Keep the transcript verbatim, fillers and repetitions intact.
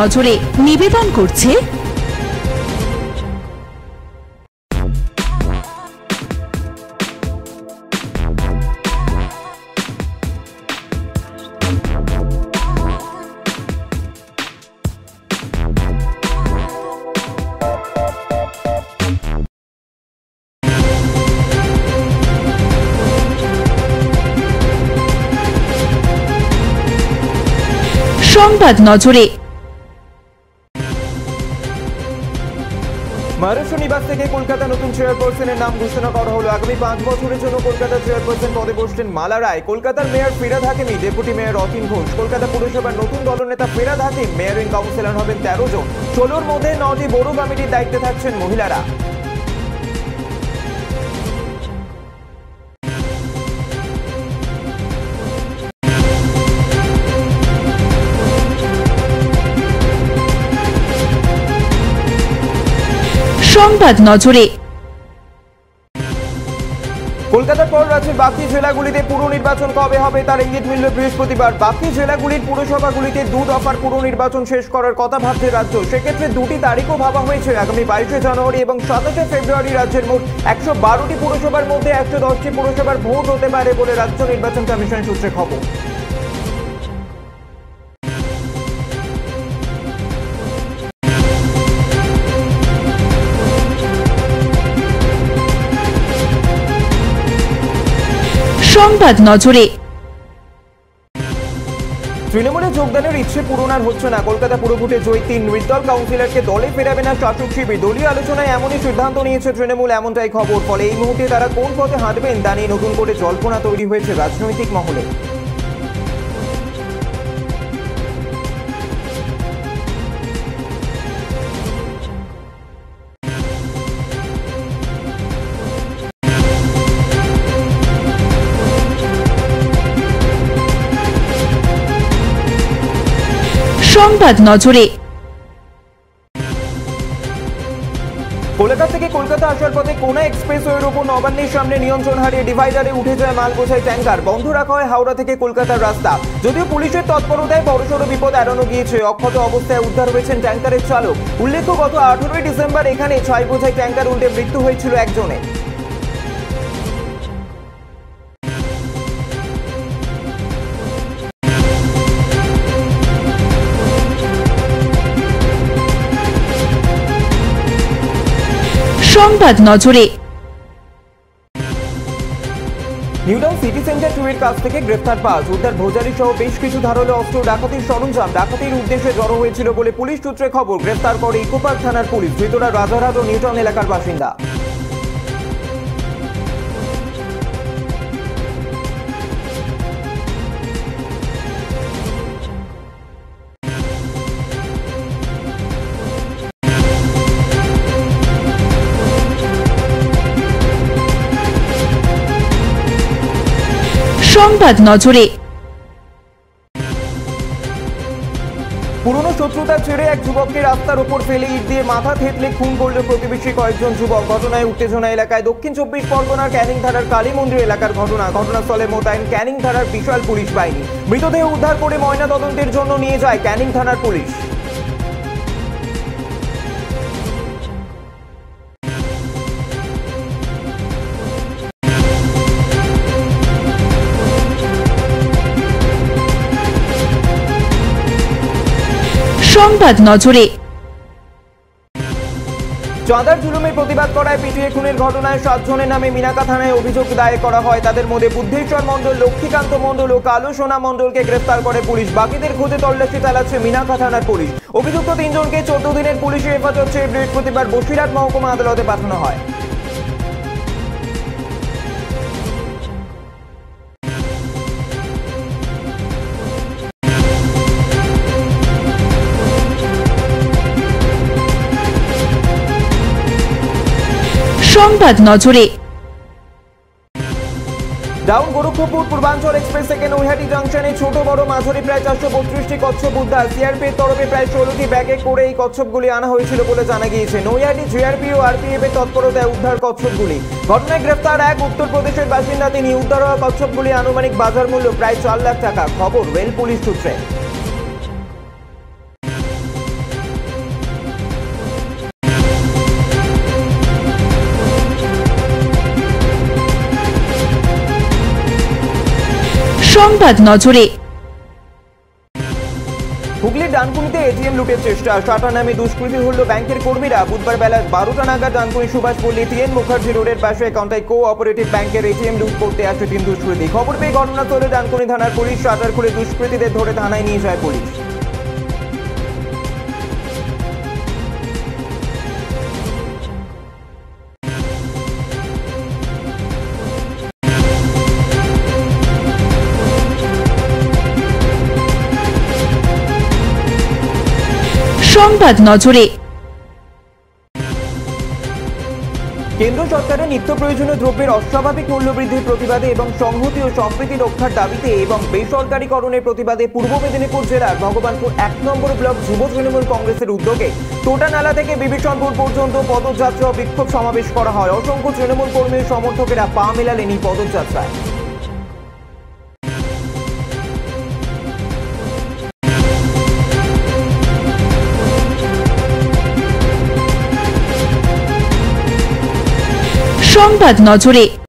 নজরে নিবেদন করছে সংবাদ নজরে। মহারাষ্ট্র নিবাস থেকে কলকাতা নতুন চেয়ারপারসনের নাম ঘোষণা করা হলো। আগামী পাঁচ বছরের জন্য কলকাতা চেয়ারপারসন পদে বসছেন মালা রায়। কলকাতার মেয়র ফিরাদ হাকিমি, ডেপুটি মেয়র অতীন ঘোষ। কলকাতা পুরসভার নতুন দলনেতা Firhad Hakim. Mayor in councillor হবেন তেরো জন। ষোলোর মধ্যে নটি বড় কমিটির দায়িত্বে থাকছেন মহিলারা। সংবাদ নজরে। কলকাতার পর রাজ্যের বাকি জেলাগুলিতে পুর নির্বাচন কবে হবে তার ইঙ্গিত মিলল বৃহস্পতিবার। বাকি জেলাগুলির পুরসভাগুলিতে দু দফার পুর নির্বাচন শেষ করার কথা ভাবছে রাজ্য। সেক্ষেত্রে দুটি তারিখও ভাবা হয়েছে, আগামী বাইশে জানুয়ারি এবং সাতাশে ফেব্রুয়ারি। রাজ্যের মোট একশো বারোটি পুরসভার মধ্যে একশো দশটি পুরসভার ভোট হতে পারে বলে রাজ্য নির্বাচন কমিশন সূত্রে খবর। সংবাদ নজরে। তৃণমূলে যোগদানের ইচ্ছে পূরণ আর হচ্ছে না। কলকাতা পুরভোটে জয়ী তিন নির্দল কাউন্সিলরকে দলে ফেরাবে না শাসক শিবির। দলীয় আলোচনায় এমনই সিদ্ধান্ত নিয়েছে তৃণমূল, এমনটাই খবর। ফলে এই মুহূর্তে তারা কোন পথে হাঁটবেন তা নিয়ে নতুন করে জল্পনা তৈরি হয়েছে রাজনৈতিক মহলে। সংবাদ নজরে। কলকাতা থেকে কলকাতা আসার পথে কোনা এক্সপ্রেসওয়ের উপর নবান্নের সামনে নিয়ন্ত্রণ হারিয়ে ডিভাইডারে উঠে যায় মাল বোঝাই ট্যাঙ্কার। বন্ধ রাখা হয় হাওড়া থেকে কলকাতার রাস্তা। যদিও পুলিশের তৎপরতায় বড়সড় বিপদ এড়ানো গিয়েছে, অক্ষত অবস্থায় উদ্ধার হয়েছেন ট্যাঙ্কারের চালক। উল্লেখ্য, গত আঠারোই ডিসেম্বর এখানে ছয় বোঝাই ট্যাঙ্কার উল্টে মৃত্যু হয়েছিল একজনের। সংবাদ নজরে। নিউটাউন সিটি সেন্টার টু এর কাছ থেকে গ্রেফতার পাঁচ, উদ্ধার ভোজালি সহ বেশ কিছু ধারালো অস্ত্র, ডাকাতির সরঞ্জাম। ডাকাতির উদ্দেশ্যে জড়ো হয়েছিল বলে পুলিশ সূত্রে খবর। গ্রেফতার করে ইকোপার্ক থানার পুলিশ। ধৃতরা রাজারহাট ও নিউটাউন এলাকার বাসিন্দা। সংবাদ নজরে। পুরনো শত্রুতা ছেড়ে এক যুবককে রাস্তার উপর ফেলে ইট দিয়ে মাথা থেতলে খুন করল প্রতিবেশী কয়েকজন যুবক। ঘটনায় উত্তেজনা এলাকায়। দক্ষিণ চব্বিশ পরগনার ক্যানিং থানার কালী মন্দির এলাকার ঘটনা। ঘটনাস্থলে মোতায়েন ক্যানিং থানার বিশাল পুলিশ বাহিনী। মৃতদেহ উদ্ধার করে ময়না তদন্তের জন্য নিয়ে যায় ক্যানিং থানার পুলিশ। সংবাদ নজরে। চাঁদার জুলুমের প্রতিবাদ করায় পিটিয়ে খুনের ঘটনায় সাতজনের নামে মিনাকা থানায় অভিযোগ দায়ের করা হয়। তাদের মধ্যে বুদ্ধেশ্বর মণ্ডল, লক্ষ্মীকান্ত মণ্ডল ও কালু সোনা মণ্ডলকে গ্রেফতার করে পুলিশ। বাকিদের খোঁজে তল্লাশি চালাচ্ছে মিনাকা থানার পুলিশ। অভিযুক্ত তিনজনকে চোদ্দ দিনের পুলিশি হেফাজত চেয়ে বৃহস্পতিবার বসিরহাট মহকুমা আদালতে পাঠানো হয়। সংবাদ নজরে। ডাউন গোরক্ষপুর পূর্বাঞ্চল এক্সপ্রেস থেকে নৈহাটি জংশনে ছোট বড় মাঝারি প্রায় চারশো বত্রিশটি কচ্ছপ উদ্ধার। সিআরপিএফ তরফে প্রায় ষোলোটি ব্যাগে করে এই কচ্ছপগুলি আনা হয়েছিল বলে জানা গিয়েছে। নৈহাটি জিআরপি ও আরপিএফ এর তৎপরতায় উদ্ধার কচ্ছপগুলি। ঘটনায় গ্রেফতার এক উত্তরপ্রদেশের বাসিন্দা। তিনি উদ্ধার হওয়া কচ্ছপগুলি আনুমানিক বাজার মূল্য প্রায় চার লাখ টাকা। খবর রেল পুলিশ সূত্রে। সংবাদ নজরে। হুগলির ডানকুনিতে এটিএম লুটের চেষ্টা, শাটার নামে দুষ্কৃতী হল ব্যাংকের কর্মীরা। বুধবার বেলা বারোটা নাগাদ ডানকুনি সুভাষ পল্লী টিএন মুখার্জি রোডের পাশে কন্টাই কো অপারেটিভ ব্যাংকের এটিএম লুট করতে আসে তিন দুষ্কৃতী। খবর পেয়ে ঘটনাস্থলে ডানকুনি থানার পুলিশ, শাটার খুলে দুষ্কৃতীদের ধরে থানায় নিয়ে যায় পুলিশ। সংবাদ নজরে। কেন্দ্র সরকারের নিত্য প্রয়োজনীয় দ্রব্যের অস্বাভাবিক মূল্যবৃদ্ধির প্রতিবাদে এবং সংহতি ও সম্প্রীতি রক্ষার দাবিতে এবং বেসরকারীকরণের প্রতিবাদে পূর্ব মেদিনীপুর জেলার ভগবানপুর এক নম্বর ব্লক যুব তৃণমূল কংগ্রেসের উদ্যোগে টোটানালা থেকে বিভীষণপুর পর্যন্ত পদযাত্রা ও বিক্ষোভ সমাবেশ করা হয়। অসংখ্য তৃণমূল কর্মীর সমর্থকেরা পা মেলালেন এই পদযাত্রায়। সংবাদ নজরে।